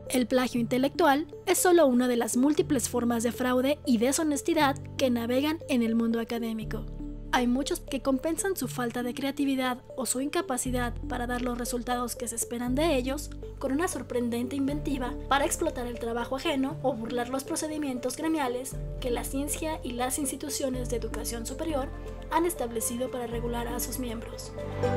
El plagio intelectual es solo una de las múltiples formas de fraude y deshonestidad que navegan en el mundo académico. Hay muchos que compensan su falta de creatividad o su incapacidad para dar los resultados que se esperan de ellos con una sorprendente inventiva para explotar el trabajo ajeno o burlar los procedimientos gremiales que la ciencia y las instituciones de educación superior han establecido para regular a sus miembros.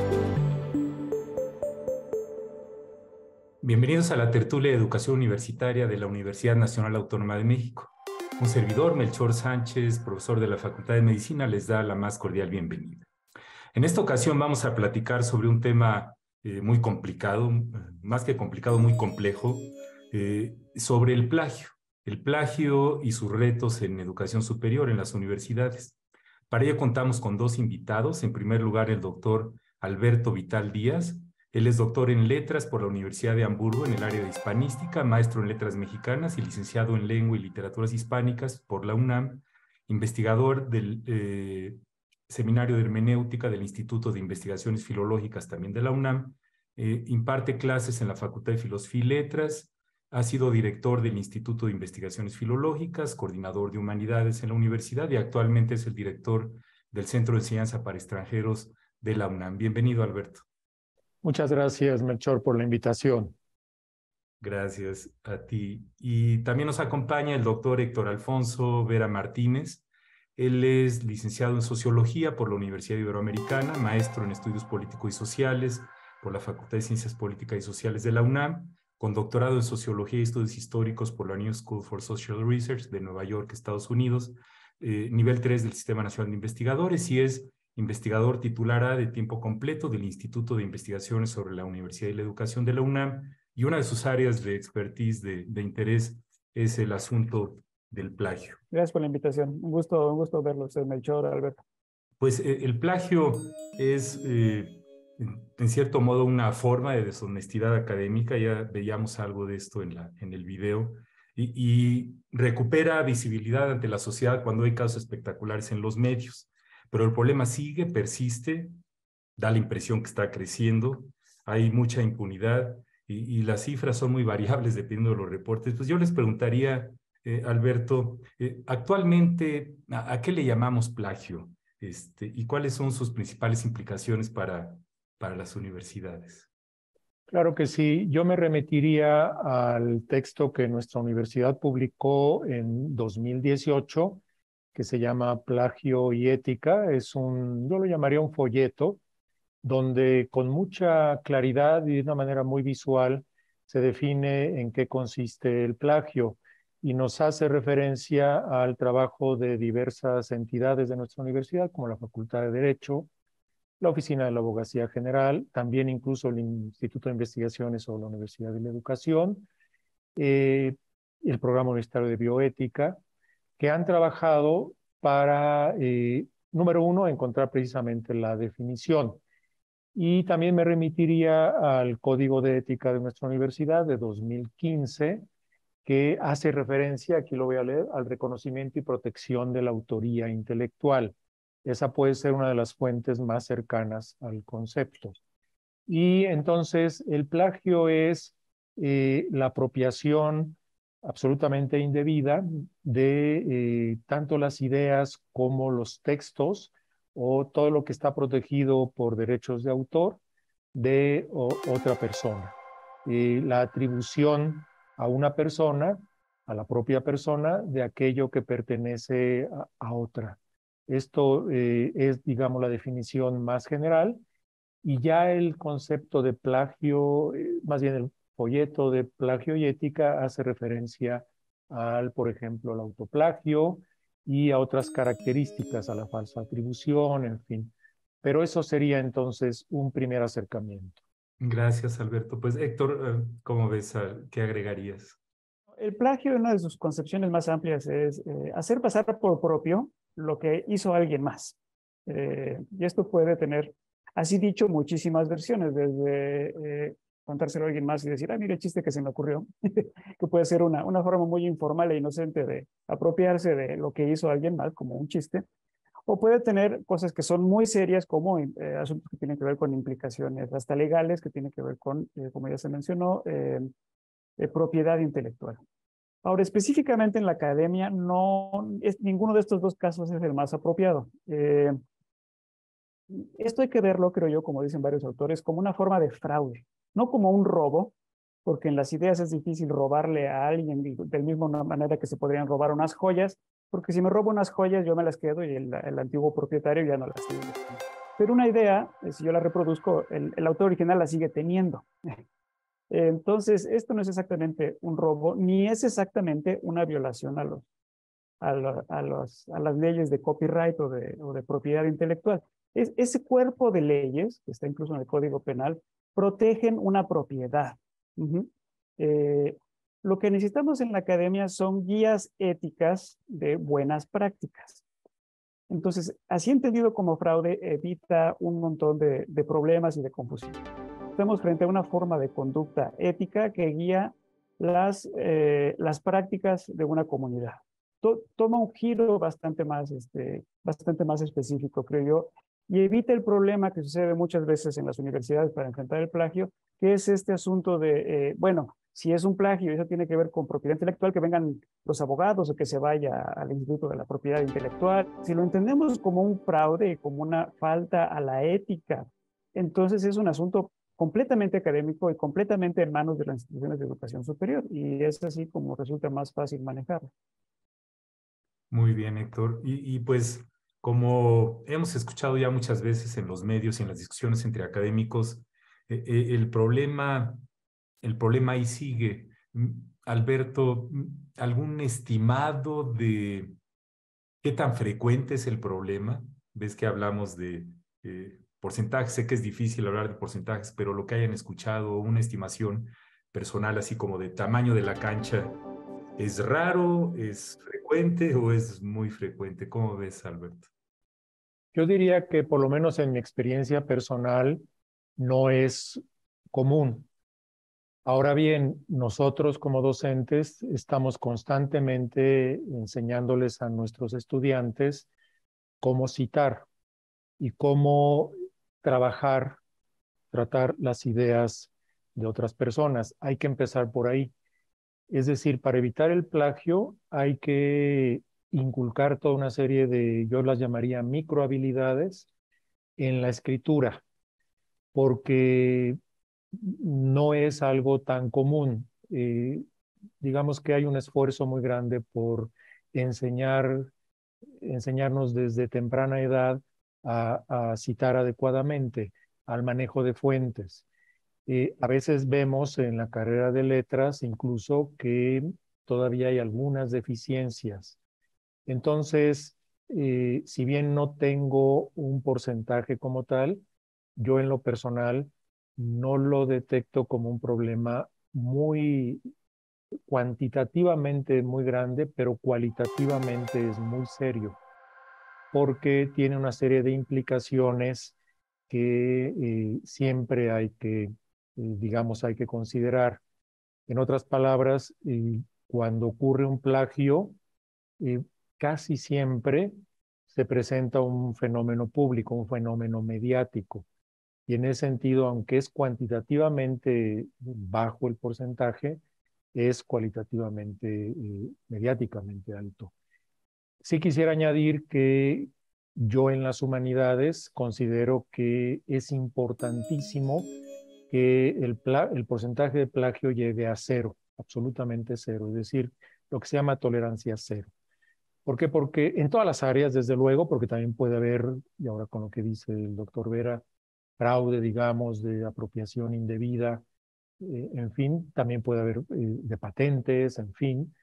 Bienvenidos a la tertulia de educación universitaria de la Universidad Nacional Autónoma de México. Un servidor, Melchor Sánchez, profesor de la Facultad de Medicina, les da la más cordial bienvenida. En esta ocasión vamos a platicar sobre un tema muy complicado, más que complicado, muy complejo, sobre el plagio. El plagio y sus retos en educación superior en las universidades. Para ello contamos con dos invitados. En primer lugar, el doctor Alberto Vital Díaz. Él es doctor en letras por la Universidad de Hamburgo en el área de hispanística, maestro en letras mexicanas y licenciado en lengua y literaturas hispánicas por la UNAM, investigador del Seminario de Hermenéutica del Instituto de Investigaciones Filológicas también de la UNAM, imparte clases en la Facultad de Filosofía y Letras, ha sido director del Instituto de Investigaciones Filológicas, coordinador de Humanidades en la universidad y actualmente es el director del Centro de Enseñanza para Extranjeros de la UNAM. Bienvenido, Alberto. Muchas gracias, Melchor, por la invitación. Gracias a ti. Y también nos acompaña el doctor Héctor Alfonso Vera Martínez. Él es licenciado en Sociología por la Universidad Iberoamericana, maestro en Estudios Políticos y Sociales por la Facultad de Ciencias Políticas y Sociales de la UNAM, con doctorado en Sociología y Estudios Históricos por la New School for Social Research de Nueva York, Estados Unidos, nivel 3 del Sistema Nacional de Investigadores, y es investigador titular A de tiempo completo del Instituto de Investigaciones sobre la Universidad y la Educación de la UNAM, y una de sus áreas de expertise de interés es el asunto del plagio. Gracias por la invitación. Un gusto verlos, Melchor, Alberto. Pues el plagio es, en cierto modo, una forma de deshonestidad académica. Ya veíamos algo de esto en el video. Y recupera visibilidad ante la sociedad cuando hay casos espectaculares en los medios. Pero el problema sigue, persiste, da la impresión que está creciendo, hay mucha impunidad y las cifras son muy variables dependiendo de los reportes. Pues yo les preguntaría, Alberto, actualmente, ¿a qué le llamamos plagio? ¿Y cuáles son sus principales implicaciones para las universidades? Claro que sí. Yo me remitiría al texto que nuestra universidad publicó en 2018, que se llama Plagio y Ética. Yo lo llamaría un folleto, donde con mucha claridad y de una manera muy visual se define en qué consiste el plagio y nos hace referencia al trabajo de diversas entidades de nuestra universidad, como la Facultad de Derecho, la Oficina de la Abogacía General, también incluso el Instituto de Investigaciones o la Universidad de la Educación, el Programa Universitario de Bioética, que han trabajado para, número uno, encontrar precisamente la definición. Y también me remitiría al Código de Ética de nuestra universidad de 2015, que hace referencia, aquí lo voy a leer, al reconocimiento y protección de la autoría intelectual. Esa puede ser una de las fuentes más cercanas al concepto. Y entonces el plagio es la apropiación absolutamente indebida de tanto las ideas como los textos o todo lo que está protegido por derechos de autor de otra persona. La atribución a una persona, a la propia persona, de aquello que pertenece a otra. Esto es, digamos, la definición más general. Y ya el concepto de plagio, más bien el folleto de Plagio y Ética, hace referencia al, por ejemplo, al autoplagio y a otras características, a la falsa atribución, en fin. Pero eso sería entonces un primer acercamiento. Gracias, Alberto. Pues Héctor, ¿cómo ves? ¿Qué agregarías? El plagio, una de sus concepciones más amplias, es hacer pasar por propio lo que hizo alguien más. Y esto puede tener, así dicho, muchísimas versiones, desde contárselo a alguien más y decir, mira el chiste que se me ocurrió, que puede ser una forma muy informal e inocente de apropiarse de lo que hizo alguien más, como un chiste, o puede tener cosas que son muy serias, como asuntos que tienen que ver con implicaciones hasta legales, que tienen que ver con, como ya se mencionó, propiedad intelectual. Ahora, específicamente en la academia, ninguno de estos dos casos es el más apropiado. Esto hay que verlo, creo yo, como dicen varios autores, como una forma de fraude, no como un robo, porque en las ideas es difícil robarle a alguien de la misma manera que se podrían robar unas joyas, porque si me robo unas joyas yo me las quedo y el antiguo propietario ya no las tiene. Pero una idea, si yo la reproduzco, el autor original la sigue teniendo. Entonces, esto no es exactamente un robo, ni es exactamente una violación a las leyes de copyright o de propiedad intelectual. Ese cuerpo de leyes, que está incluso en el Código Penal, protegen una propiedad. Lo que necesitamos en la academia son guías éticas de buenas prácticas. Entonces, así entendido como fraude, evita un montón de problemas y de confusión. Estamos frente a una forma de conducta ética que guía las prácticas de una comunidad. Toma un giro bastante más específico, creo yo, y evita el problema que sucede muchas veces en las universidades para enfrentar el plagio, que es este asunto de, bueno, si es un plagio y eso tiene que ver con propiedad intelectual, que vengan los abogados o que se vaya al Instituto de la Propiedad Intelectual. Si lo entendemos como un fraude, como una falta a la ética, entonces es un asunto completamente académico y completamente en manos de las instituciones de educación superior, y es así como resulta más fácil manejarlo. Muy bien, Héctor. Y pues, como hemos escuchado ya muchas veces en los medios y en las discusiones entre académicos, el problema ahí sigue. Alberto, ¿algún estimado de qué tan frecuente es el problema? Ves que hablamos de porcentajes, sé que es difícil hablar de porcentajes, pero lo que hayan escuchado, una estimación personal así como de tamaño de la cancha, ¿es raro, es frecuente o es muy frecuente? ¿Cómo ves, Alberto? Yo diría que por lo menos en mi experiencia personal no es común. Ahora bien, nosotros como docentes estamos constantemente enseñándoles a nuestros estudiantes cómo citar y cómo trabajar, tratar las ideas de otras personas. Hay que empezar por ahí. Es decir, para evitar el plagio hay que inculcar toda una serie de, yo las llamaría microhabilidades en la escritura, porque no es algo tan común. Digamos que hay un esfuerzo muy grande por enseñarnos desde temprana edad a citar adecuadamente, al manejo de fuentes. A veces vemos en la carrera de letras incluso que todavía hay algunas deficiencias. Entonces, si bien no tengo un porcentaje como tal, yo en lo personal no lo detecto como un problema muy cuantitativamente muy grande, pero cualitativamente es muy serio, porque tiene una serie de implicaciones que siempre hay que, digamos, hay que considerar. En otras palabras, cuando ocurre un plagio, eh, casi siempre se presenta un fenómeno público, un fenómeno mediático. Y en ese sentido, aunque es cuantitativamente bajo el porcentaje, es cualitativamente, mediáticamente alto. Sí quisiera añadir que yo en las humanidades considero que es importantísimo que el porcentaje de plagio llegue a cero, absolutamente cero, es decir, lo que se llama tolerancia cero. ¿Por qué? Porque en todas las áreas, desde luego, porque también puede haber, y ahora con lo que dice el doctor Vera, fraude, digamos, de apropiación indebida, en fin, también puede haber de patentes, en fin,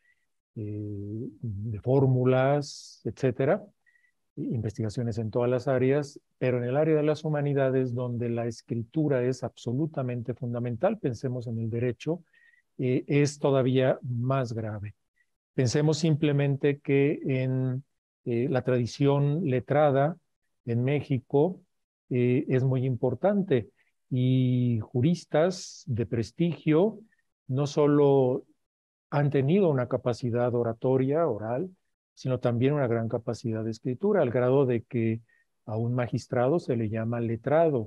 de fórmulas, etcétera, investigaciones en todas las áreas, pero en el área de las humanidades, donde la escritura es absolutamente fundamental, pensemos en el derecho, es todavía más grave. Pensemos simplemente que en la tradición letrada en México es muy importante y juristas de prestigio no solo han tenido una capacidad oratoria, oral, sino también una gran capacidad de escritura, al grado de que a un magistrado se le llama letrado.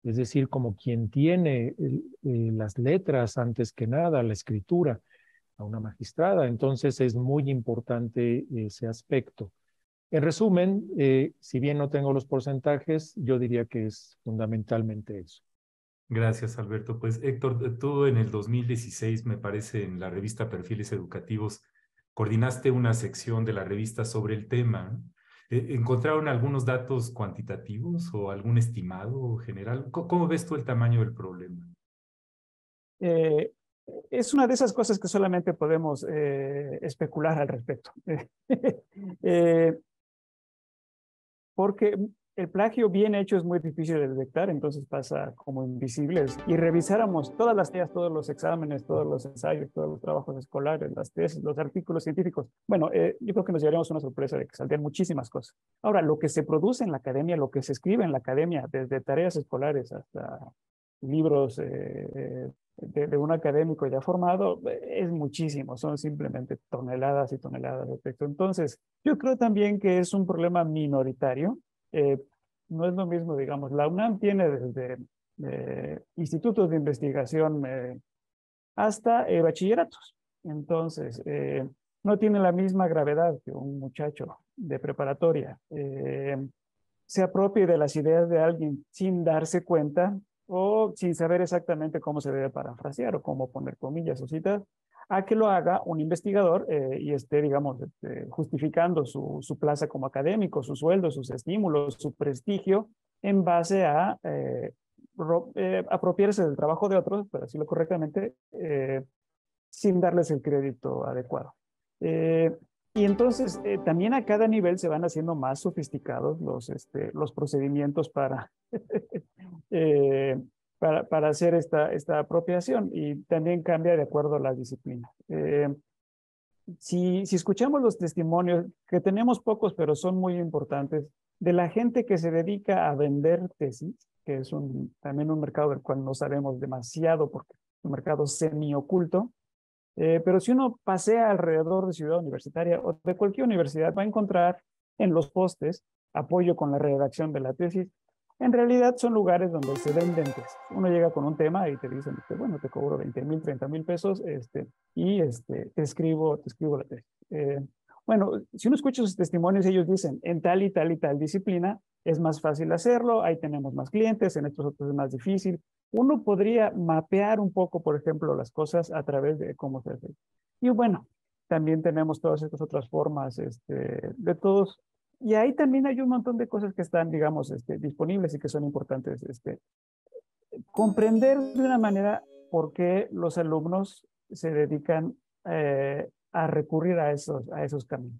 es decir, como quien tiene las letras antes que nada, la escritura, a una magistrada. Entonces es muy importante ese aspecto. En resumen, si bien no tengo los porcentajes, yo diría que es fundamentalmente eso. Gracias, Alberto. Pues Héctor, tú en el 2016, me parece, en la revista Perfiles Educativos, coordinaste una sección de la revista sobre el tema, ¿no? ¿Encontraron algunos datos cuantitativos o algún estimado general? ¿Cómo ves tú el tamaño del problema? Eh, es una de esas cosas que solamente podemos especular al respecto. Eh, porque el plagio bien hecho es muy difícil de detectar, entonces pasa como invisibles. Y revisáramos todas las tareas, todos los exámenes, todos los ensayos, todos los trabajos escolares, las tesis, los artículos científicos. Bueno, yo creo que nos llevaríamos una sorpresa de que saldrían muchísimas cosas. Ahora, lo que se produce en la academia, lo que se escribe en la academia, desde tareas escolares hasta libros de un académico ya formado, es muchísimo, son simplemente toneladas y toneladas de texto. Entonces, yo creo también que es un problema minoritario. No es lo mismo, digamos, la UNAM tiene desde institutos de investigación hasta bachilleratos. Entonces, no tiene la misma gravedad que un muchacho de preparatoria se apropie de las ideas de alguien sin darse cuenta o sin saber exactamente cómo se debe parafrasear o cómo poner comillas o citas, a que lo haga un investigador y esté, digamos, justificando su plaza como académico, su sueldo, sus estímulos, su prestigio, en base a apropiarse del trabajo de otros, pero decirlo correctamente, sin darles el crédito adecuado. Y entonces también a cada nivel se van haciendo más sofisticados los procedimientos para hacer esta apropiación, y también cambia de acuerdo a la disciplina. Si escuchamos los testimonios, que tenemos pocos, pero son muy importantes, de la gente que se dedica a vender tesis, que es también un mercado del cual no sabemos demasiado porque es un mercado semioculto, pero si uno pasea alrededor de Ciudad Universitaria o de cualquier universidad, va a encontrar en los postes apoyo con la redacción de la tesis. En realidad son lugares donde se venden tesis. Uno llega con un tema y te dicen, bueno, te cobro 20,000, 30,000 pesos y te escribo la tesis. Bueno, si uno escucha sus testimonios, ellos dicen, en tal y tal y tal disciplina es más fácil hacerlo, ahí tenemos más clientes, en estos otros es más difícil. Uno podría mapear un poco, por ejemplo, las cosas a través de cómo se hace. Y bueno, también tenemos todas estas otras formas de todos. Y ahí también hay un montón de cosas que están, digamos, disponibles y que son importantes. Comprender de una manera por qué los alumnos se dedican a recurrir a esos caminos.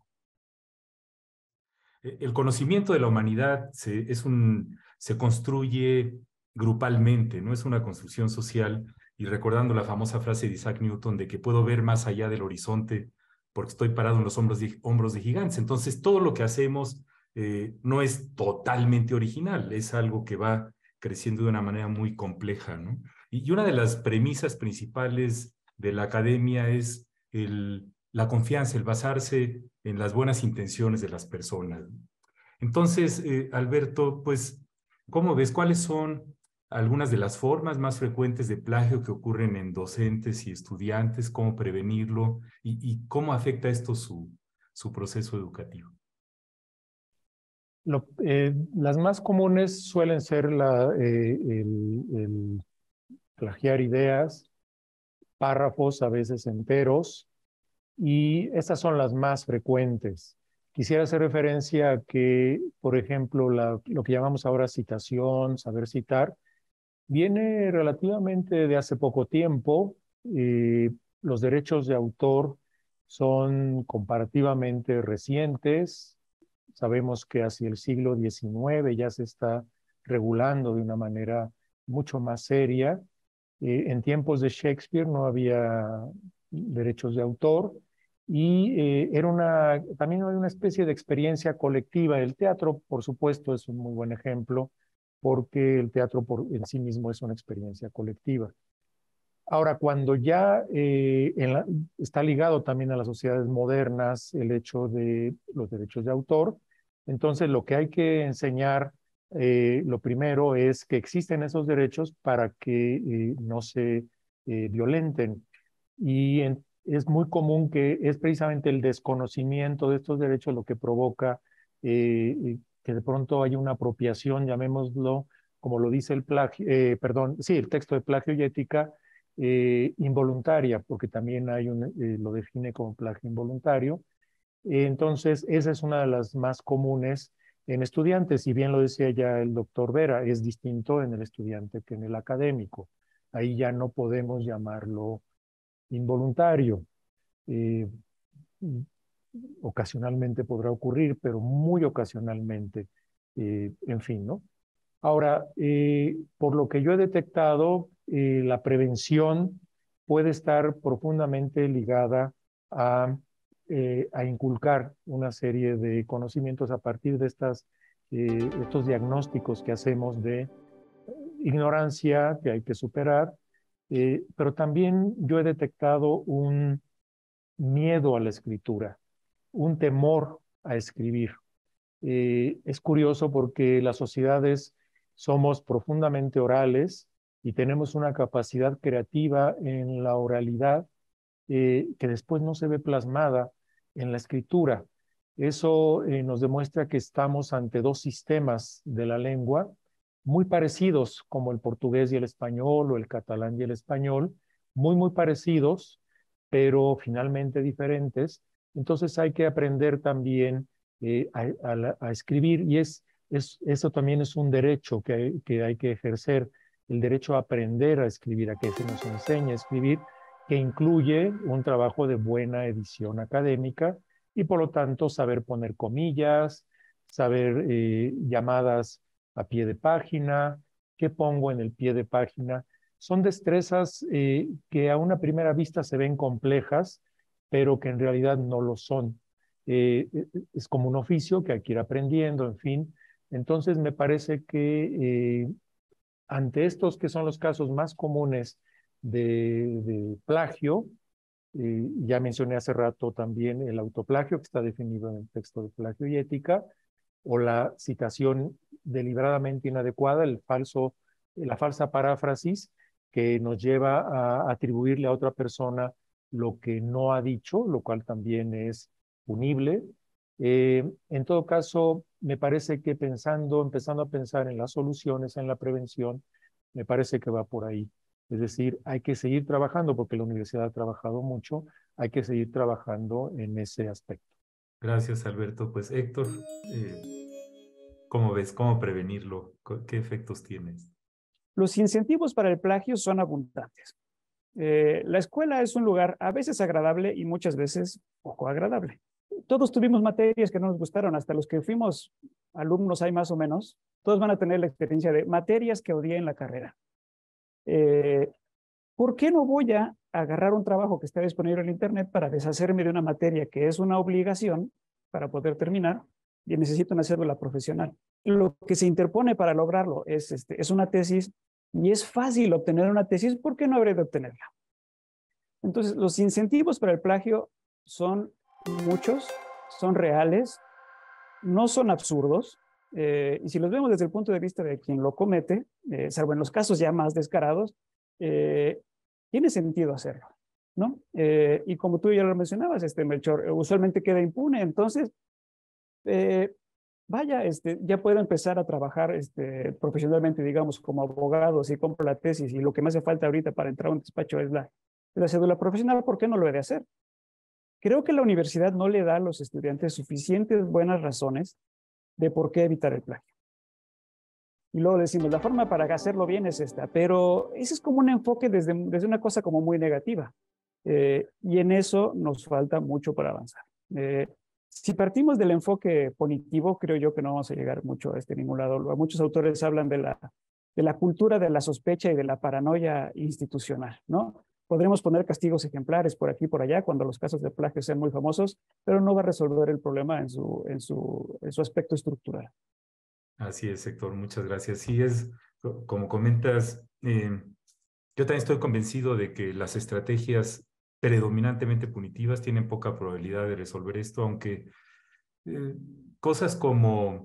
El conocimiento de la humanidad se construye grupalmente, no es una construcción social. Y recordando la famosa frase de Isaac Newton de que puedo ver más allá del horizonte porque estoy parado en los hombros de gigantes. Entonces, todo lo que hacemos no es totalmente original, es algo que va creciendo de una manera muy compleja, ¿no? Y una de las premisas principales de la academia es la confianza, el basarse en las buenas intenciones de las personas. Entonces, Alberto, pues, ¿cómo ves? ¿Cuáles son algunas de las formas más frecuentes de plagio que ocurren en docentes y estudiantes? ¿Cómo prevenirlo? ¿Y cómo afecta esto su proceso educativo? Las más comunes suelen ser el plagiar ideas, párrafos, a veces enteros, y estas son las más frecuentes. Quisiera hacer referencia a que, por ejemplo, lo que llamamos ahora citación, saber citar, viene relativamente de hace poco tiempo. Los derechos de autor son comparativamente recientes. Sabemos que hacia el siglo XIX ya se está regulando de una manera mucho más seria. En tiempos de Shakespeare no había derechos de autor y también había una especie de experiencia colectiva. El teatro, por supuesto, es un muy buen ejemplo porque el teatro en sí mismo es una experiencia colectiva. Ahora, cuando ya está ligado también a las sociedades modernas el hecho de los derechos de autor, entonces lo que hay que enseñar Lo primero es que existen esos derechos para que no se violenten. Y es muy común que es precisamente el desconocimiento de estos derechos lo que provoca que de pronto haya una apropiación, llamémoslo, como lo dice el plagio, perdón, sí, el texto de plagio y ética, involuntaria, porque también hay lo define como plagio involuntario. Entonces, esa es una de las más comunes en estudiantes, y bien lo decía ya el doctor Vera, es distinto en el estudiante que en el académico. Ahí ya no podemos llamarlo involuntario. Eh, Ocasionalmente podrá ocurrir, pero muy ocasionalmente, en fin, ¿no? Ahora, por lo que yo he detectado, la prevención puede estar profundamente ligada a inculcar una serie de conocimientos a partir de estos diagnósticos que hacemos de ignorancia que hay que superar, pero también yo he detectado un miedo a la escritura, un temor a escribir. Es curioso porque las sociedades somos profundamente orales y tenemos una capacidad creativa en la oralidad que después no se ve plasmada en la escritura. Eso nos demuestra que estamos ante dos sistemas de la lengua muy parecidos, como el portugués y el español, o el catalán y el español, muy parecidos, pero finalmente diferentes. Entonces hay que aprender también a escribir, y eso también es un derecho que hay que ejercer, el derecho a aprender a escribir, a que se nos enseñe a escribir, que incluye un trabajo de buena edición académica y por lo tanto saber poner comillas, saber llamadas a pie de página, qué pongo en el pie de página. Son destrezas que a una primera vista se ven complejas, pero que en realidad no lo son. Es como un oficio que hay que ir aprendiendo, en fin. Entonces me parece que ante estos que son los casos más comunes de plagio, ya mencioné hace rato también el autoplagio, que está definido en el texto de Plagio y Ética, o la citación deliberadamente inadecuada, la falsa paráfrasis, que nos lleva a atribuirle a otra persona lo que no ha dicho, lo cual también es punible. En todo caso, me parece que empezando a pensar en las soluciones, en la prevención, me parece que va por ahí. Es decir, hay que seguir trabajando porque la universidad ha trabajado mucho, hay que seguir trabajando en ese aspecto. Gracias, Alberto. Pues Héctor, ¿cómo ves? ¿Cómo prevenirlo? ¿Qué efectos tienes? Los incentivos para el plagio son abundantes. La escuela es un lugar a veces agradable y muchas veces poco agradable. Todos tuvimos materias que no nos gustaron, hasta los que fuimos alumnos hay más o menos, todos van a tener la experiencia de materias que odié en la carrera. ¿Por qué no voy a agarrar un trabajo que está disponible en Internet para deshacerme de una materia que es una obligación para poder terminar y necesito una cédula profesional? Lo que se interpone para lograrlo es una tesis, y es fácil obtener una tesis, ¿por qué no habré de obtenerla? Entonces, los incentivos para el plagio son muchos, son reales, no son absurdos, y si los vemos desde el punto de vista de quien lo comete, salvo en los casos ya más descarados, tiene sentido hacerlo, ¿no? Y como tú ya lo mencionabas, Melchor, usualmente queda impune, entonces, vaya, ya puedo empezar a trabajar profesionalmente, digamos, como abogado, si compro la tesis y lo que me hace falta ahorita para entrar a un despacho es la cédula profesional, ¿por qué no lo he de hacer? Creo que la universidad no le da a los estudiantes suficientes buenas razones de por qué evitar el plagio. Y luego decimos, la forma para hacerlo bien es esta, pero ese es como un enfoque desde una cosa como muy negativa. Y en eso nos falta mucho para avanzar. Si partimos del enfoque punitivo, creo yo que no vamos a llegar mucho a ningún lado. Muchos autores hablan de la cultura de la sospecha y de la paranoia institucional, ¿no? Podremos poner castigos ejemplares por aquí y por allá cuando los casos de plagio sean muy famosos, pero no va a resolver el problema en su aspecto estructural. Así es, Héctor, muchas gracias. Sí, como comentas, yo también estoy convencido de que las estrategias predominantemente punitivas tienen poca probabilidad de resolver esto, aunque cosas como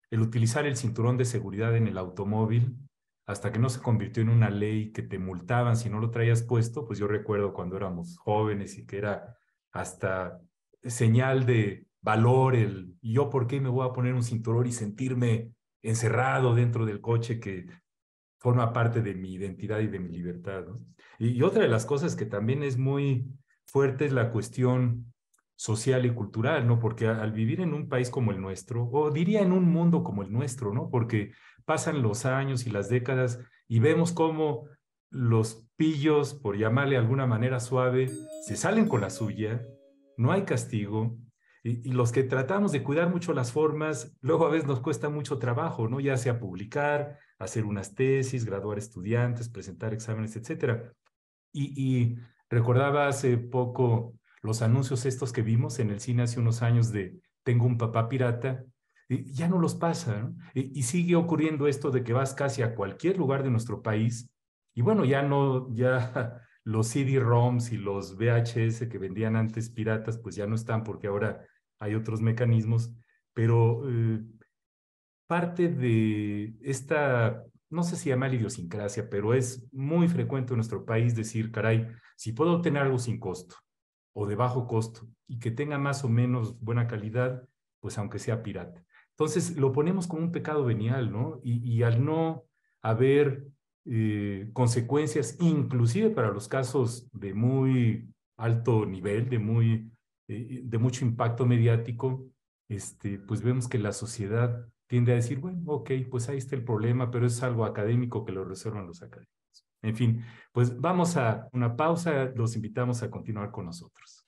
el utilizar el cinturón de seguridad en el automóvil, hasta que no se convirtió en una ley que te multaban si no lo traías puesto. Pues yo recuerdo cuando éramos jóvenes y que era hasta señal de valor el yo por qué me voy a poner un cinturón y sentirme encerrado dentro del coche que forma parte de mi identidad y de mi libertad, ¿no? Y otra de las cosas que también es muy fuerte es la cuestión social y cultural, ¿no? Porque al vivir en un país como el nuestro, o diría en un mundo como el nuestro, ¿no? Porque pasan los años y las décadas y vemos cómo los pillos, por llamarle de alguna manera suave, se salen con la suya, no hay castigo, y los que tratamos de cuidar mucho las formas, luego a veces nos cuesta mucho trabajo, ¿no? Ya sea publicar, hacer unas tesis, graduar estudiantes, presentar exámenes, etcétera. Y recordaba hace poco los anuncios estos que vimos en el cine hace unos años de Tengo un papá pirata, y ya no los pasa, ¿no? Y sigue ocurriendo esto de que vas casi a cualquier lugar de nuestro país y bueno, ya no, ya los CD-ROMs y los VHS que vendían antes piratas, pues ya no están porque ahora hay otros mecanismos, pero parte de esta, no sé si llama idiosincrasia, pero es muy frecuente en nuestro país decir, caray, si puedo obtener algo sin costo o de bajo costo y que tenga más o menos buena calidad, pues aunque sea pirata. Entonces lo ponemos como un pecado venial, ¿no? Y al no haber consecuencias, inclusive para los casos de muy alto nivel, de mucho impacto mediático, pues vemos que la sociedad tiende a decir, bueno, ok, pues ahí está el problema, pero es algo académico que lo resuelvan los académicos. En fin, pues vamos a una pausa, los invitamos a continuar con nosotros.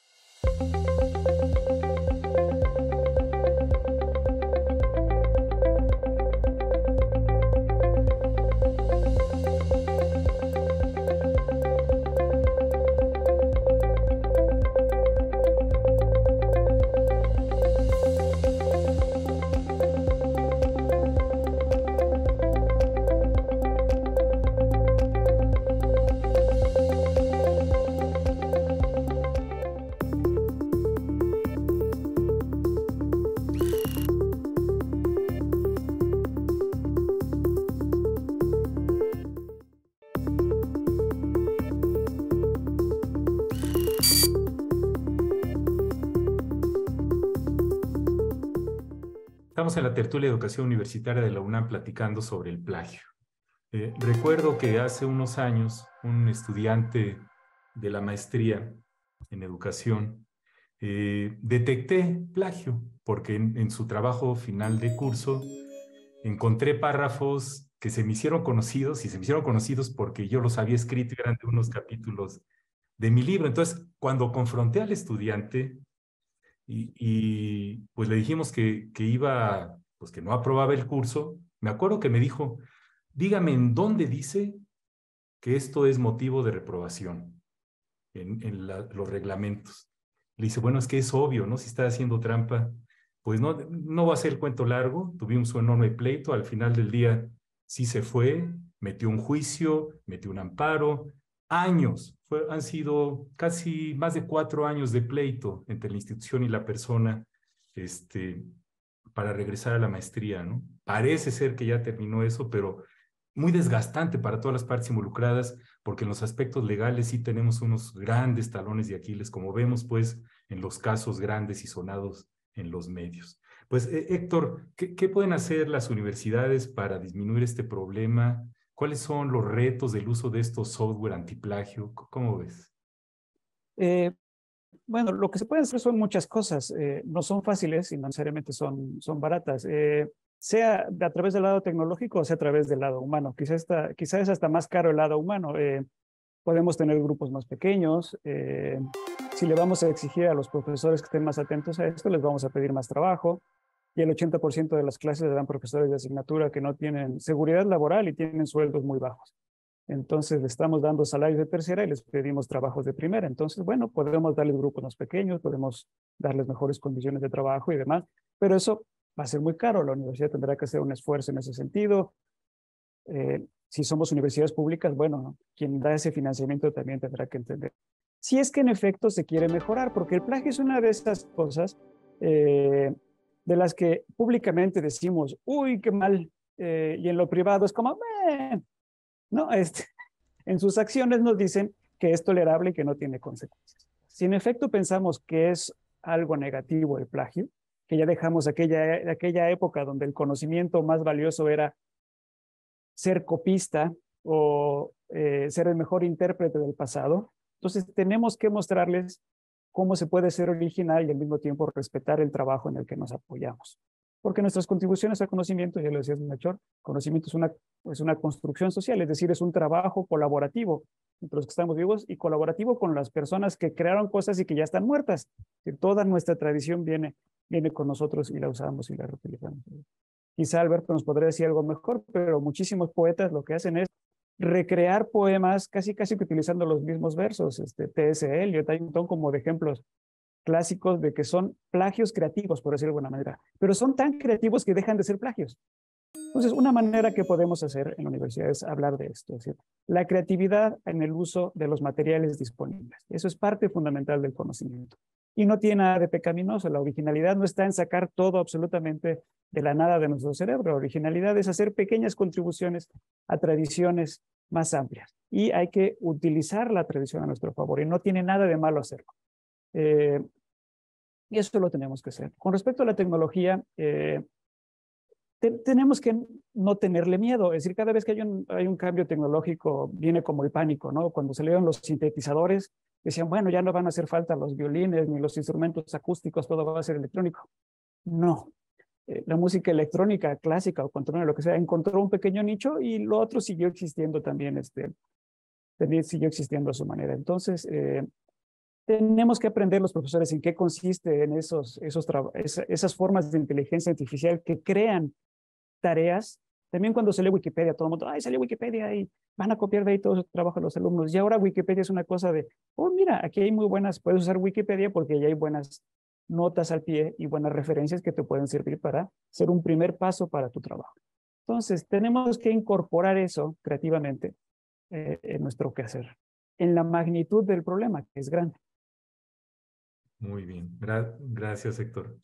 Estamos en la tertulia de educación universitaria de la UNAM platicando sobre el plagio. Recuerdo que hace unos años un estudiante de la maestría en educación detecté plagio porque en su trabajo final de curso encontré párrafos que se me hicieron conocidos y se me hicieron conocidos porque yo los había escrito y eran de unos capítulos de mi libro. Entonces, cuando confronté al estudiante pues le dijimos que iba, pues que no aprobaba el curso, me acuerdo que me dijo, dígame en dónde dice que esto es motivo de reprobación en los reglamentos. Le dice, bueno, es que es obvio, ¿no? Si está haciendo trampa, pues no va a ser el cuento largo, tuvimos un enorme pleito, al final del día sí se fue, metió un juicio, metió un amparo, años, han sido casi más de 4 años de pleito entre la institución y la persona para regresar a la maestría, ¿no? Parece ser que ya terminó eso, pero muy desgastante para todas las partes involucradas, porque en los aspectos legales sí tenemos unos grandes talones de Aquiles, como vemos pues en los casos grandes y sonados en los medios. Pues Héctor, ¿qué pueden hacer las universidades para disminuir este problema? ¿Cuáles son los retos del uso de estos software antiplagio? ¿Cómo ves? Bueno, lo que se puede hacer son muchas cosas. No son fáciles y no necesariamente son baratas. Sea a través del lado tecnológico o sea a través del lado humano. Quizás es hasta más caro el lado humano. Podemos tener grupos más pequeños. Si le vamos a exigir a los profesores que estén más atentos a esto, les vamos a pedir más trabajo. Y el 80% de las clases le dan profesores de asignatura que no tienen seguridad laboral y tienen sueldos muy bajos. Entonces, le estamos dando salarios de tercera y les pedimos trabajos de primera. Entonces, bueno, podemos darles grupos más pequeños, podemos darles mejores condiciones de trabajo y demás, pero eso va a ser muy caro. La universidad tendrá que hacer un esfuerzo en ese sentido. Si somos universidades públicas, bueno, quien da ese financiamiento también tendrá que entender. Si es que en efecto se quiere mejorar, porque el plagio es una de esas cosas de las que públicamente decimos, uy, qué mal, y en lo privado es como, no, en sus acciones nos dicen que es tolerable y que no tiene consecuencias. Si en efecto pensamos que es algo negativo el plagio, que ya dejamos aquella época donde el conocimiento más valioso era ser copista o ser el mejor intérprete del pasado, entonces tenemos que mostrarles cómo se puede ser original y al mismo tiempo respetar el trabajo en el que nos apoyamos. Porque nuestras contribuciones al conocimiento, ya lo decía Melchor, conocimiento es una construcción social, es decir, es un trabajo colaborativo entre los que estamos vivos y colaborativo con las personas que crearon cosas y que ya están muertas. Que toda nuestra tradición viene con nosotros y la usamos y la reutilizamos. Quizá Alberto nos podría decir algo mejor, pero muchísimos poetas lo que hacen es recrear poemas casi que utilizando los mismos versos. T.S. Eliot, hay un montón como de ejemplos clásicos de que son plagios creativos, por decirlo de alguna manera, pero son tan creativos que dejan de ser plagios. Entonces, una manera que podemos hacer en la universidad es hablar de esto, es decir, la creatividad en el uso de los materiales disponibles. Eso es parte fundamental del conocimiento. Y no tiene nada de pecaminoso. La originalidad no está en sacar todo absolutamente de la nada de nuestro cerebro. La originalidad es hacer pequeñas contribuciones a tradiciones más amplias. Y hay que utilizar la tradición a nuestro favor. Y no tiene nada de malo hacerlo. Y eso lo tenemos que hacer. Con respecto a la tecnología, tenemos que no tenerle miedo. Es decir, cada vez que hay un cambio tecnológico, viene como el pánico, ¿no? Cuando salieron los sintetizadores, decían, bueno, ya no van a hacer falta los violines ni los instrumentos acústicos, todo va a ser electrónico. No. La música electrónica clásica o contemporánea, lo que sea, encontró un pequeño nicho y lo otro siguió existiendo también, siguió existiendo a su manera. Entonces, tenemos que aprender los profesores en qué consiste en esas formas de inteligencia artificial que crean tareas. También cuando salió Wikipedia, todo el mundo, ay, salió Wikipedia y van a copiar de ahí todo su trabajo de los alumnos. Y ahora Wikipedia es una cosa de, oh, mira, aquí hay muy buenas, puedes usar Wikipedia porque ya hay buenas notas al pie y buenas referencias que te pueden servir para ser un primer paso para tu trabajo. Entonces, tenemos que incorporar eso creativamente en nuestro quehacer, en la magnitud del problema, que es grande. Muy bien, gracias, Héctor.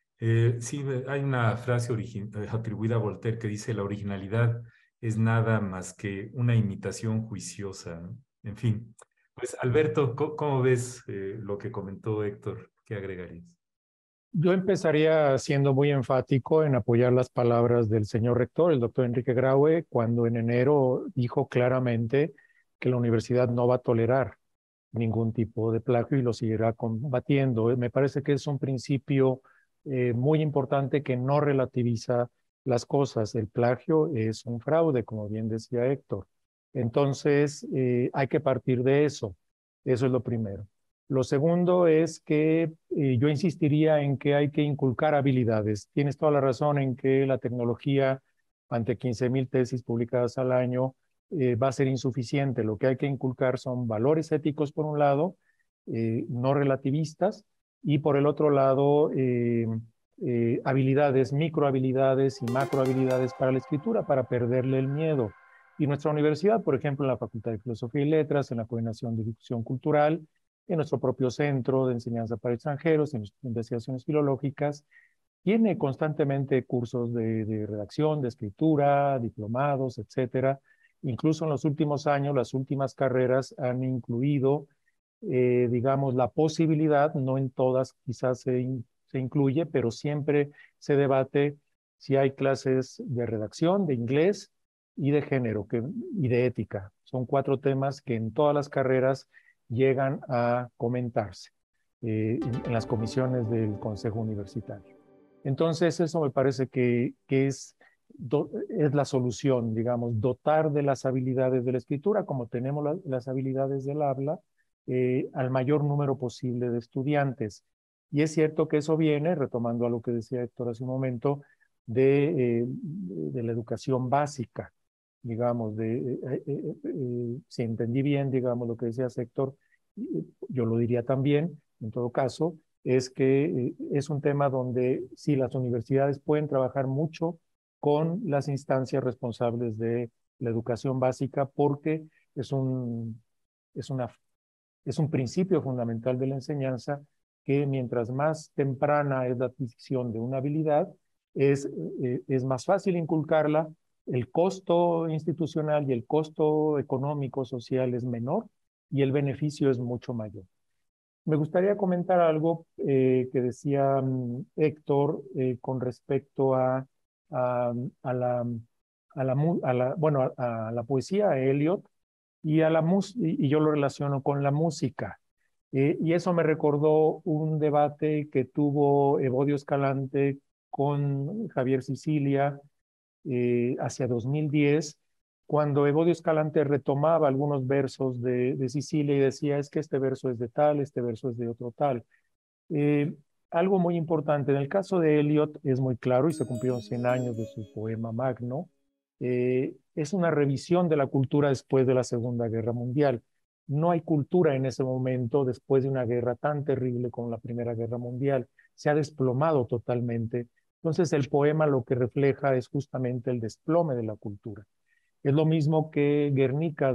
Sí, hay una frase atribuida a Voltaire que dice: la originalidad es nada más que una imitación juiciosa, ¿no? En fin, pues Alberto, ¿cómo ves lo que comentó Héctor? ¿Qué agregarías? Yo empezaría siendo muy enfático en apoyar las palabras del señor rector, el doctor Enrique Graue, cuando en enero dijo claramente que la universidad no va a tolerar ningún tipo de plagio y lo seguirá combatiendo. Me parece que es un principio muy importante que no relativiza las cosas. El plagio es un fraude, como bien decía Héctor. Entonces, hay que partir de eso. Eso es lo primero. Lo segundo es que yo insistiría en que hay que inculcar habilidades. Tienes toda la razón en que la tecnología, ante 15,000 tesis publicadas al año, va a ser insuficiente. Lo que hay que inculcar son valores éticos, por un lado, no relativistas, y por el otro lado, habilidades, microhabilidades y macrohabilidades para la escritura, para perderle el miedo. Y nuestra universidad, por ejemplo, en la Facultad de Filosofía y Letras, en la Coordinación de Difusión Cultural, en nuestro propio Centro de Enseñanza para Extranjeros, en nuestras investigaciones filológicas, tiene constantemente cursos de redacción, de escritura, diplomados, etcétera. Incluso en los últimos años, las últimas carreras han incluido, digamos, la posibilidad, no en todas quizás se incluye, pero siempre se debate si hay clases de redacción, de inglés y de género y de ética. Son 4 temas que en todas las carreras llegan a comentarse en las comisiones del Consejo Universitario. Entonces, eso me parece que es la solución, digamos, dotar de las habilidades de la escritura, como tenemos las habilidades del habla, al mayor número posible de estudiantes. Y es cierto que eso viene, retomando a lo que decía Héctor hace un momento, de la educación básica, digamos, si entendí bien, digamos, lo que decía Héctor, yo lo diría también, en todo caso, es que es un tema donde sí las universidades pueden trabajar mucho con las instancias responsables de la educación básica porque es un principio fundamental de la enseñanza que mientras más temprana es la adquisición de una habilidad, es más fácil inculcarla, el costo institucional y el costo económico, social es menor y el beneficio es mucho mayor. Me gustaría comentar algo que decía Héctor con respecto a la poesía, a Eliot, y yo lo relaciono con la música. Y eso me recordó un debate que tuvo Evodio Escalante con Javier Sicilia hacia 2010, cuando Evodio Escalante retomaba algunos versos de Sicilia y decía, es que este verso es de tal, este verso es de otro tal. Eh, Algo muy importante, en el caso de Eliot es muy claro y se cumplieron 100 años de su poema magno, es una revisión de la cultura después de la Segunda Guerra Mundial. No hay cultura en ese momento después de una guerra tan terrible como la Primera Guerra Mundial. Se ha desplomado totalmente. Entonces el poema lo que refleja es justamente el desplome de la cultura. Es lo mismo que Guernica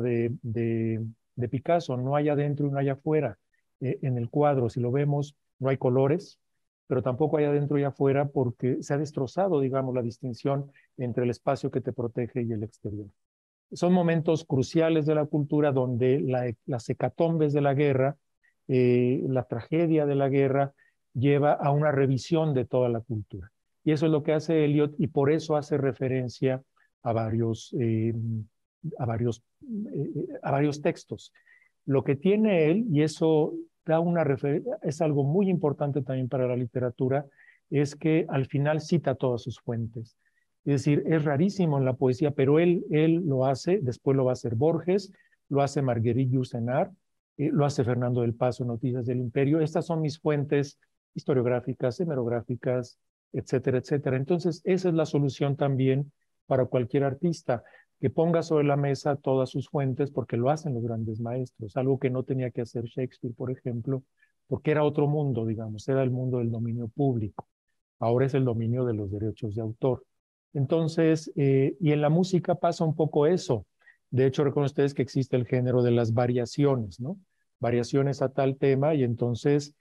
de Picasso, no hay adentro y no hay afuera. En el cuadro, si lo vemos, no hay colores, pero tampoco hay adentro y afuera porque se ha destrozado, digamos, la distinción entre el espacio que te protege y el exterior. Son momentos cruciales de la cultura donde las hecatombes de la guerra, la tragedia de la guerra, lleva a una revisión de toda la cultura. Y eso es lo que hace Eliot y por eso hace referencia a varios, a varios, a varios textos. Lo que tiene él, y eso da una es algo muy importante también para la literatura, es que al final cita todas sus fuentes. Es decir, es rarísimo en la poesía, pero él lo hace, después lo va a hacer Borges, lo hace Marguerite Yourcenar, lo hace Fernando del Paso, Noticias del Imperio. Estas son mis fuentes historiográficas, hemerográficas, etcétera, etcétera. Entonces, esa es la solución también para cualquier artista, que ponga sobre la mesa todas sus fuentes, porque lo hacen los grandes maestros, algo que no tenía que hacer Shakespeare, por ejemplo, porque era otro mundo, digamos, era el mundo del dominio público. Ahora es el dominio de los derechos de autor. Entonces, y en la música pasa un poco eso. De hecho, reconocen ustedes que existe el género de las variaciones, ¿no? Variaciones a tal tema y entonces,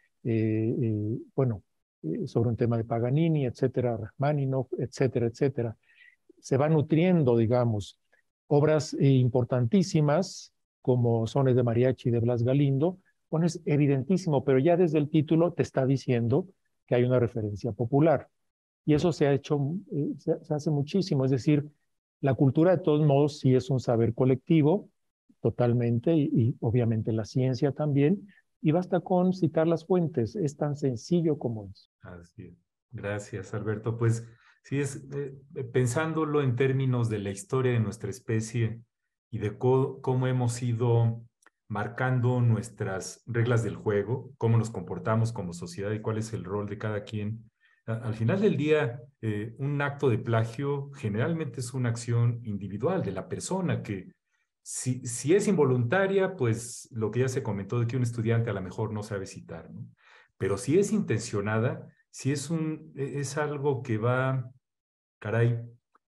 sobre un tema de Paganini, etcétera, Rachmaninoff, etcétera, etcétera. Se va nutriendo, digamos, obras importantísimas como Sones de Mariachi de Blas Galindo, bueno, es evidentísimo, pero ya desde el título te está diciendo que hay una referencia popular. Y eso se ha hecho, se hace muchísimo, es decir, la cultura de todos modos sí es un saber colectivo, totalmente, y obviamente la ciencia también, y basta con citar las fuentes, es tan sencillo como eso. Así es. Gracias, Alberto. Pues sí, pensándolo en términos de la historia de nuestra especie y de cómo hemos ido marcando nuestras reglas del juego, cómo nos comportamos como sociedad y cuál es el rol de cada quien. Al final del día, un acto de plagio generalmente es una acción individual de la persona que si es involuntaria, pues lo que ya se comentó de que un estudiante a lo mejor no sabe citar, ¿no? Pero si es intencionada, si es algo que va, caray,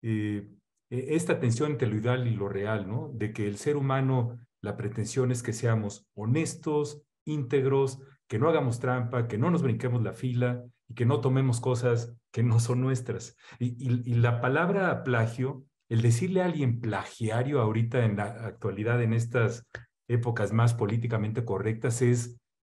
esta tensión entre lo ideal y lo real, ¿no? De que el ser humano, la pretensión es que seamos honestos, íntegros, que no hagamos trampa, que no nos brinquemos la fila y que no tomemos cosas que no son nuestras. Y la palabra plagio, el decirle a alguien plagiario ahorita en la actualidad, en estas épocas más políticamente correctas, es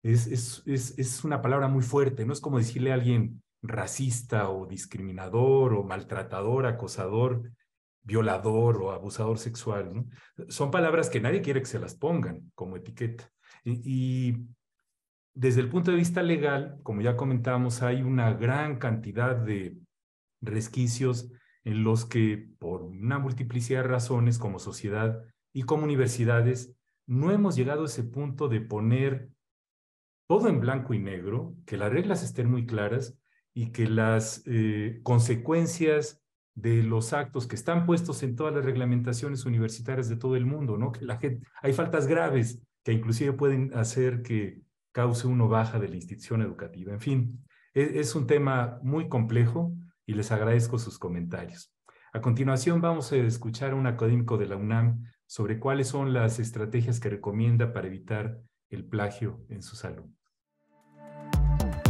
una palabra muy fuerte, ¿no? Es como decirle a alguien racista o discriminador o maltratador, acosador, violador o abusador sexual, ¿no? Son palabras que nadie quiere que se las pongan como etiqueta. Y desde el punto de vista legal, como ya comentamos, hay una gran cantidad de resquicios en los que, por una multiplicidad de razones como sociedad y como universidades, no hemos llegado a ese punto de poner todo en blanco y negro, que las reglas estén muy claras y que las consecuencias de los actos que están puestos en todas las reglamentaciones universitarias de todo el mundo, ¿no? Que hay faltas graves que inclusive pueden hacer que cause uno baja de la institución educativa. En fin, es un tema muy complejo y les agradezco sus comentarios. A continuación vamos a escuchar a un académico de la UNAM sobre cuáles son las estrategias que recomienda para evitar el plagio en sus alumnos.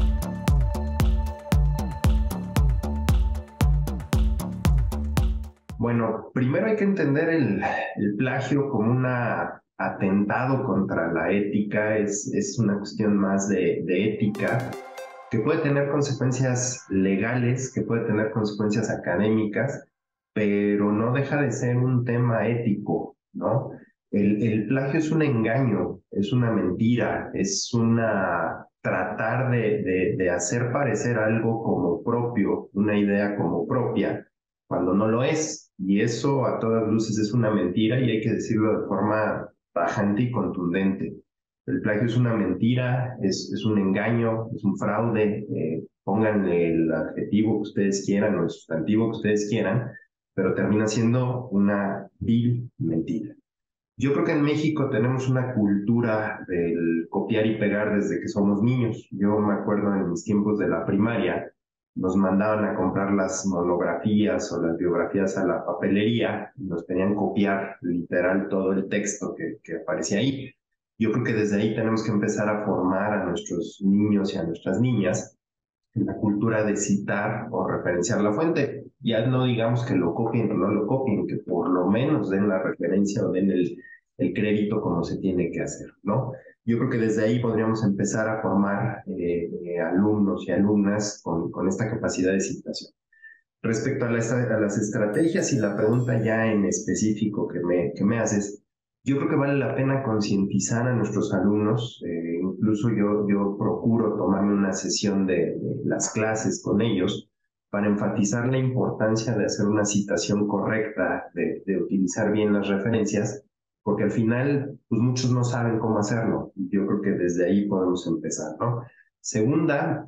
Bueno, primero hay que entender el plagio como un atentado contra la ética, es una cuestión más de ética, que puede tener consecuencias legales, que puede tener consecuencias académicas, pero no deja de ser un tema ético, ¿no? El plagio es un engaño, es una mentira, es una tratar de hacer parecer algo como propio, una idea como propia, cuando no lo es. Y eso a todas luces es una mentira y hay que decirlo de forma tajante y contundente. El plagio es una mentira, es un engaño, es un fraude. Pónganle el adjetivo que ustedes quieran o el sustantivo que ustedes quieran, pero termina siendo una vil mentira. Yo creo que en México tenemos una cultura del copiar y pegar desde que somos niños. Yo me acuerdo en mis tiempos de la primaria, nos mandaban a comprar las monografías o las biografías a la papelería y nos tenían copiar literal todo el texto que aparecía ahí. Yo creo que desde ahí tenemos que empezar a formar a nuestros niños y a nuestras niñas en la cultura de citar o referenciar la fuente. Ya no digamos que lo copien o no lo copien, que por lo menos den la referencia o den el crédito como se tiene que hacer, ¿no? Yo creo que desde ahí podríamos empezar a formar alumnos y alumnas con esta capacidad de citación. Respecto a las estrategias y la pregunta ya en específico que me haces, yo creo que vale la pena concientizar a nuestros alumnos. Incluso yo procuro tomarme una sesión de las clases con ellos para enfatizar la importancia de hacer una citación correcta, de utilizar bien las referencias, porque al final, pues muchos no saben cómo hacerlo. Yo creo que desde ahí podemos empezar, ¿no? Segunda,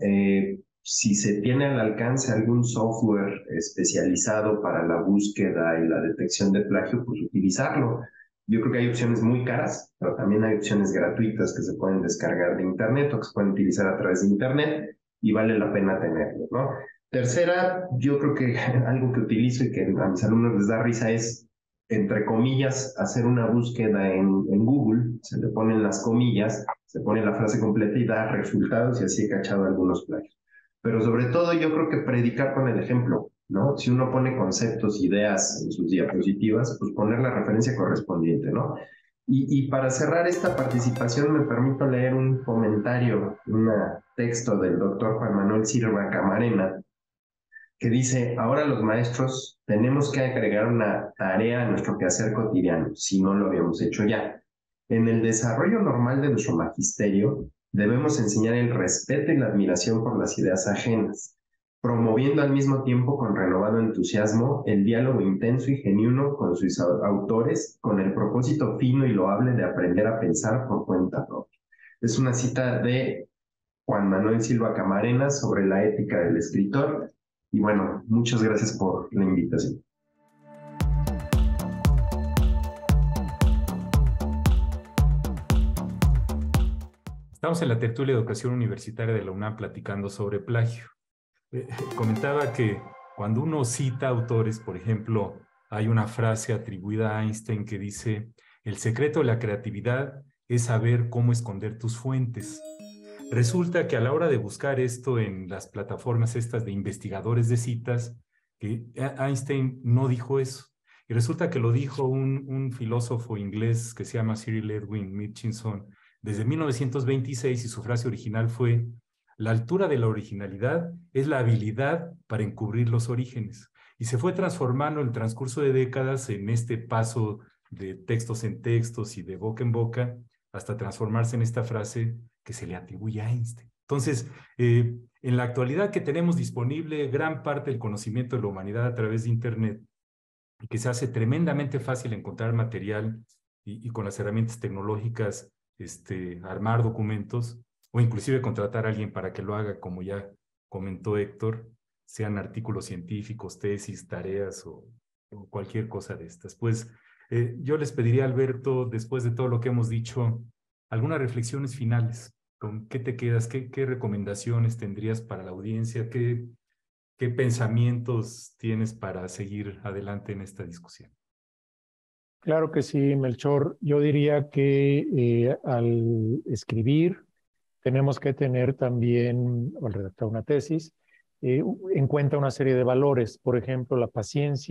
si se tiene al alcance algún software especializado para la búsqueda y la detección de plagio, pues utilizarlo. Yo creo que hay opciones muy caras, pero también hay opciones gratuitas que se pueden descargar de Internet o que se pueden utilizar a través de Internet y vale la pena tenerlo, ¿no? Tercera, yo creo que algo que utilizo y que a mis alumnos les da risa es, entre comillas, hacer una búsqueda en Google, se le ponen las comillas, se pone la frase completa y da resultados y así he cachado algunos plagios. Pero sobre todo yo creo que predicar con el ejemplo, ¿no? Si uno pone conceptos, ideas en sus diapositivas, pues poner la referencia correspondiente, ¿no? Y para cerrar esta participación me permito leer un comentario, un texto del doctor Juan Manuel Silva Camarena, que dice, ahora los maestros tenemos que agregar una tarea a nuestro quehacer cotidiano, si no lo habíamos hecho ya. En el desarrollo normal de nuestro magisterio, debemos enseñar el respeto y la admiración por las ideas ajenas, promoviendo al mismo tiempo con renovado entusiasmo el diálogo intenso y genuino con sus autores, con el propósito fino y loable de aprender a pensar por cuenta propia. Es una cita de Juan Manuel Silva Camarena sobre la ética del escritor. Y bueno, muchas gracias por la invitación. Estamos en la tertulia de educación universitaria de la UNAM platicando sobre plagio. Comentaba que cuando uno cita autores, por ejemplo, hay una frase atribuida a Einstein que dice, el secreto de la creatividad es saber cómo esconder tus fuentes. Resulta que a la hora de buscar esto en las plataformas estas de investigadores de citas, que Einstein no dijo eso. Y resulta que lo dijo un filósofo inglés que se llama Cyril Edwin Murchison desde 1926 y su frase original fue, la altura de la originalidad es la habilidad para encubrir los orígenes. Y se fue transformando en el transcurso de décadas en este paso de textos en textos y de boca en boca hasta transformarse en esta frase que se le atribuye a Einstein. Entonces, en la actualidad que tenemos disponible gran parte del conocimiento de la humanidad a través de Internet y que se hace tremendamente fácil encontrar material y con las herramientas tecnológicas armar documentos o inclusive contratar a alguien para que lo haga, como ya comentó Héctor, sean artículos científicos, tesis, tareas o cualquier cosa de estas. Pues yo les pediría, Alberto, después de todo lo que hemos dicho, algunas reflexiones finales. ¿Con qué te quedas? ¿Qué recomendaciones tendrías para la audiencia? ¿Qué pensamientos tienes para seguir adelante en esta discusión? Claro que sí, Melchor. Yo diría que al escribir tenemos que tener también, al redactar una tesis, en cuenta una serie de valores. Por ejemplo, la paciencia,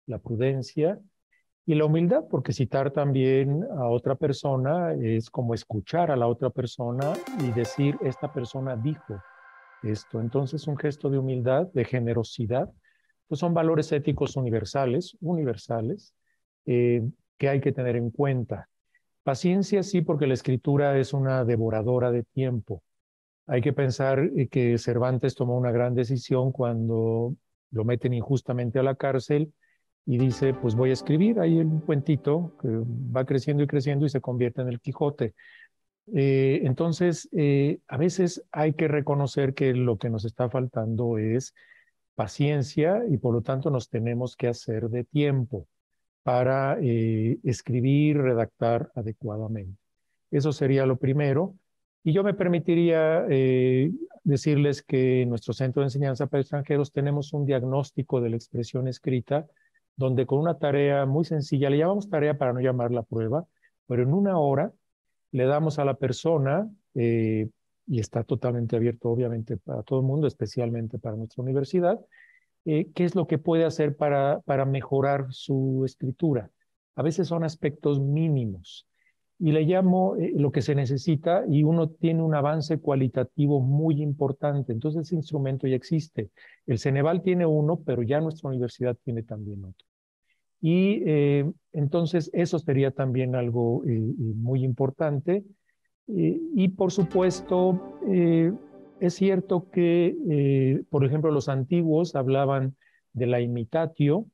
la prudencia y la humildad, porque citar también a otra persona es como escuchar a la otra persona y decir, esta persona dijo esto. Entonces, un gesto de humildad, de generosidad, pues son valores éticos universales, eh, que hay que tener en cuenta. Paciencia sí, porque la escritura es una devoradora de tiempo. Hay que pensar que Cervantes tomó una gran decisión cuando lo meten injustamente a la cárcel y dice, pues voy a escribir ahí un cuentito que va creciendo y creciendo y se convierte en el Quijote. Entonces, a veces hay que reconocer que lo que nos está faltando es paciencia y por lo tanto nos tenemos que hacer de tiempo para escribir, redactar adecuadamente. Eso sería lo primero. Y yo me permitiría decirles que en nuestro Centro de Enseñanza para Extranjeros tenemos un diagnóstico de la expresión escrita, donde con una tarea muy sencilla, le llamamos tarea para no llamarla prueba, pero en una hora le damos a la persona, y está totalmente abierto obviamente para todo el mundo, especialmente para nuestra universidad, qué es lo que puede hacer para mejorar su escritura. A veces son aspectos mínimos y le llamo lo que se necesita y uno tiene un avance cualitativo muy importante. Entonces ese instrumento ya existe. El Ceneval tiene uno, pero ya nuestra universidad tiene también otro. Y entonces eso sería también algo muy importante. Y por supuesto, es cierto que, por ejemplo, los antiguos hablaban de la imitatio.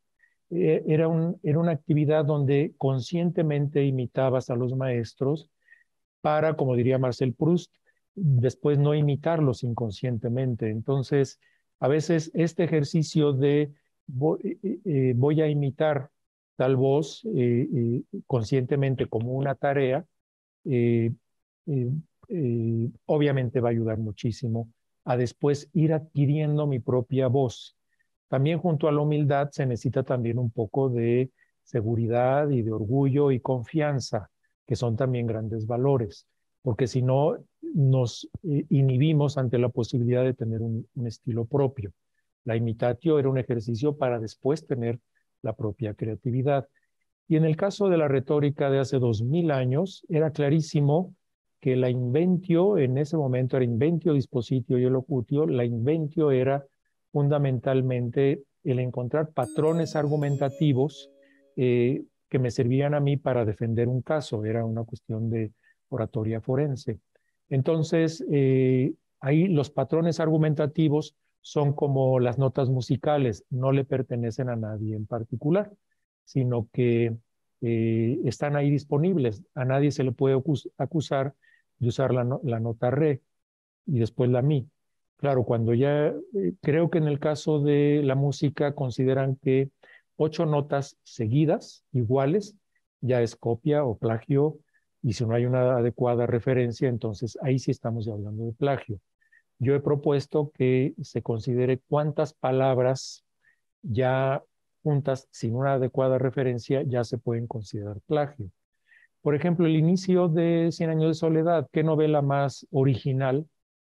Era una actividad donde conscientemente imitabas a los maestros para, como diría Marcel Proust, después no imitarlos inconscientemente. Entonces, a veces este ejercicio de voy a imitar tal voz conscientemente como una tarea, eh, eh, obviamente va a ayudar muchísimo a después ir adquiriendo mi propia voz. También junto a la humildad se necesita también un poco de seguridad y de orgullo y confianza, que son también grandes valores, porque si no nos inhibimos ante la posibilidad de tener un estilo propio. La imitatio era un ejercicio para después tener la propia creatividad. Y en el caso de la retórica de hace 2000 años, era clarísimo que la inventio, en ese momento era inventio, dispositio y elocutio, la inventio era fundamentalmente el encontrar patrones argumentativos que me servían a mí para defender un caso, era una cuestión de oratoria forense. Entonces, ahí los patrones argumentativos son como las notas musicales, no le pertenecen a nadie en particular, sino que están ahí disponibles. A nadie se le puede acusar de usar la nota re y después la mi. Claro, cuando ya creo que en el caso de la música consideran que 8 notas seguidas, iguales, ya es copia o plagio, y si no hay una adecuada referencia, entonces ahí sí estamos ya hablando de plagio. Yo he propuesto que se considere cuántas palabras ya juntas sin una adecuada referencia ya se pueden considerar plagio. Por ejemplo, el inicio de Cien años de soledad, ¿qué novela más original?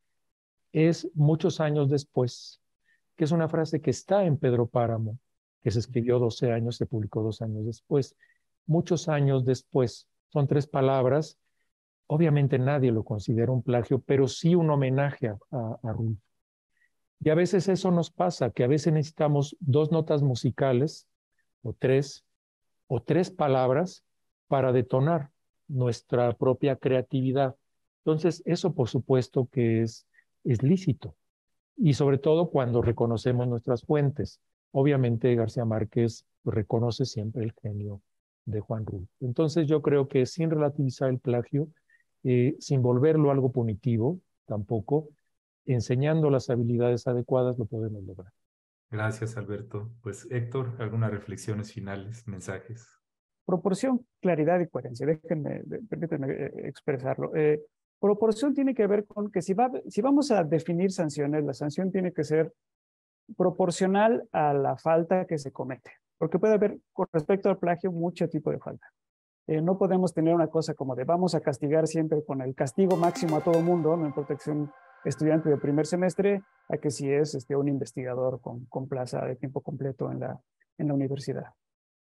Es muchos años después, que es una frase que está en Pedro Páramo, que se escribió 12 años, se publicó 2 años después. Muchos años después, son 3 palabras. Obviamente nadie lo considera un plagio, pero sí un homenaje a Rulfo. Y a veces eso nos pasa, que a veces necesitamos 2 notas musicales o 3 palabras para detonar nuestra propia creatividad. Entonces, eso por supuesto que es lícito. Y sobre todo cuando reconocemos nuestras fuentes. Obviamente García Márquez reconoce siempre el genio de Juan Rulfo. Entonces yo creo que sin relativizar el plagio, sin volverlo algo punitivo tampoco, enseñando las habilidades adecuadas lo podemos lograr. Gracias, Alberto. Pues Héctor, algunas reflexiones finales, mensajes. Proporción, claridad y coherencia. Permítanme expresarlo. Proporción tiene que ver con que si vamos a definir sanciones, la sanción tiene que ser proporcional a la falta que se comete. Porque puede haber, con respecto al plagio, mucho tipo de falta. No podemos tener una cosa como de vamos a castigar siempre con el castigo máximo a todo mundo, no importa que sea un estudiante de primer semestre, a que si es un investigador con plaza de tiempo completo en la universidad.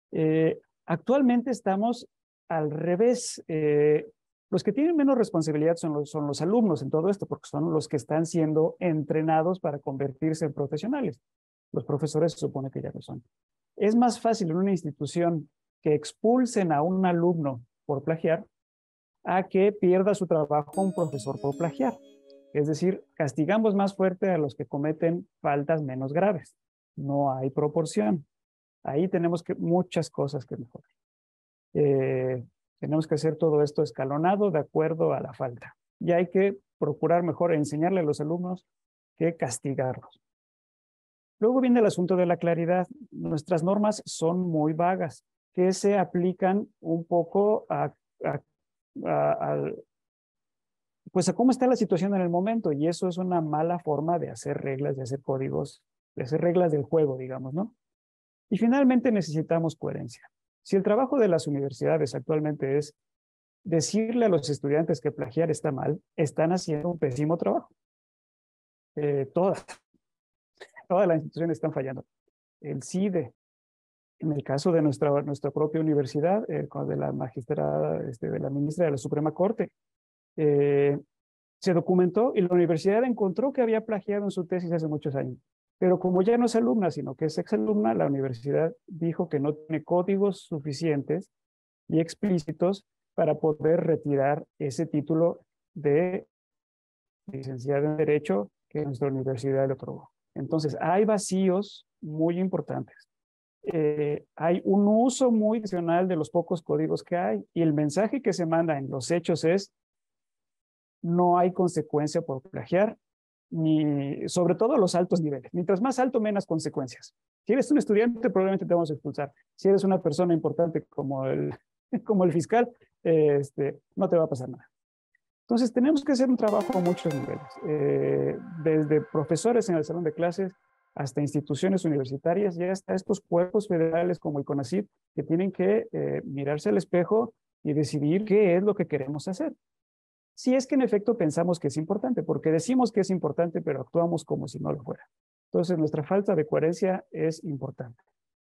Actualmente estamos al revés. Los que tienen menos responsabilidad son los alumnos en todo esto, porque son los que están siendo entrenados para convertirse en profesionales. Los profesores se supone que ya lo son. Es más fácil en una institución que expulsen a un alumno por plagiar a que pierda su trabajo un profesor por plagiar. Es decir, castigamos más fuerte a los que cometen faltas menos graves. No hay proporción. Ahí tenemos muchas cosas que mejorar. Tenemos que hacer todo esto escalonado de acuerdo a la falta. Y hay que procurar mejor enseñarle a los alumnos que castigarlos. Luego viene el asunto de la claridad. Nuestras normas son muy vagas, que se aplican un poco pues a cómo está la situación en el momento, y eso es una mala forma de hacer reglas, de hacer códigos, de hacer reglas del juego, digamos, ¿no? Y finalmente necesitamos coherencia. Si el trabajo de las universidades actualmente es decirle a los estudiantes que plagiar está mal, están haciendo un pésimo trabajo. Todas las instituciones están fallando. El CIDE, en el caso de nuestra propia universidad, de la magistrada, de la ministra de la Suprema Corte, se documentó y la universidad encontró que había plagiado en su tesis hace muchos años. Pero como ya no es alumna, sino que es exalumna, la universidad dijo que no tiene códigos suficientes y explícitos para poder retirar ese título de licenciada en Derecho que nuestra universidad le otorgó. Entonces, hay vacíos muy importantes. Hay un uso muy adicional de los pocos códigos que hay, y el mensaje que se manda en los hechos es: no hay consecuencia por plagiar, ni sobre todo a los altos niveles. Mientras más alto, menos consecuencias. Si eres un estudiante, probablemente te vamos a expulsar. Si eres una persona importante como el fiscal, no te va a pasar nada. Entonces, tenemos que hacer un trabajo a muchos niveles, desde profesores en el salón de clases hasta instituciones universitarias y hasta estos cuerpos federales como el CONACYT, que tienen que mirarse al espejo y decidir qué es lo que queremos hacer. Si es que en efecto pensamos que es importante, porque decimos que es importante, pero actuamos como si no lo fuera. Entonces, nuestra falta de coherencia es importante.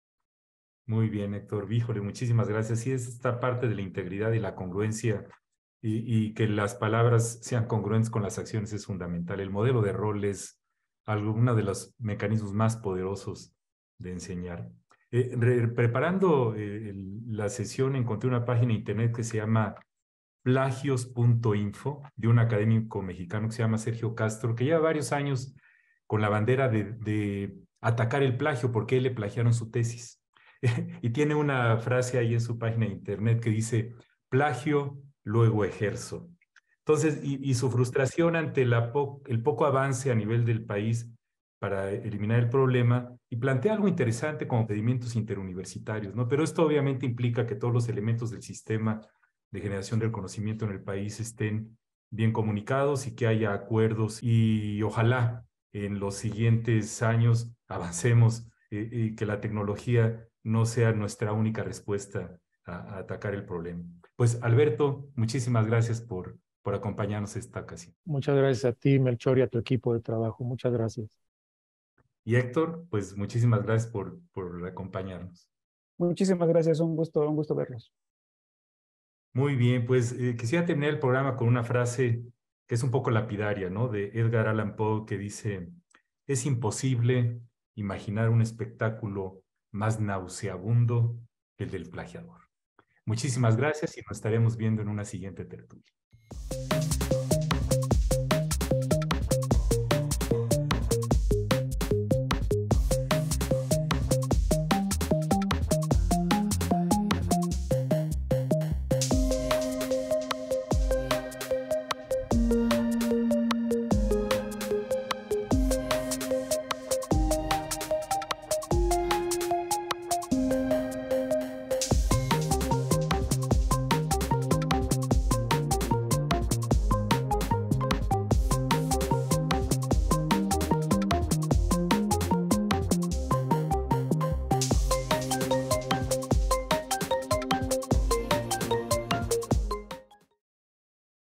Muy bien, Héctor. Híjole, muchísimas gracias. Sí, es esta parte de la integridad y la congruencia y que las palabras sean congruentes con las acciones es fundamental. El modelo de rol es uno de los mecanismos más poderosos de enseñar. Preparando la sesión, encontré una página de internet que se llama plagios.info, de un académico mexicano que se llama Sergio Castro, que lleva varios años con la bandera de atacar el plagio porque él le plagiaron su tesis. Y tiene una frase ahí en su página de internet que dice: plagio, luego ejerzo. Entonces, y su frustración ante el poco avance a nivel del país para eliminar el problema, y plantea algo interesante como pedimientos interuniversitarios, ¿no? Pero esto obviamente implica que todos los elementos del sistema de generación del conocimiento en el país estén bien comunicados y que haya acuerdos, y ojalá en los siguientes años avancemos y que la tecnología no sea nuestra única respuesta a atacar el problema. Pues Alberto, muchísimas gracias por acompañarnos esta ocasión. Muchas gracias a ti, Melchor, y a tu equipo de trabajo. Muchas gracias. Y Héctor, pues muchísimas gracias por acompañarnos. Muchísimas gracias, un gusto verlos. Muy bien, pues quisiera terminar el programa con una frase que es un poco lapidaria, ¿no? De Edgar Allan Poe, que dice: es imposible imaginar un espectáculo más nauseabundo que el del plagiador. Muchísimas gracias y nos estaremos viendo en una siguiente tertulia.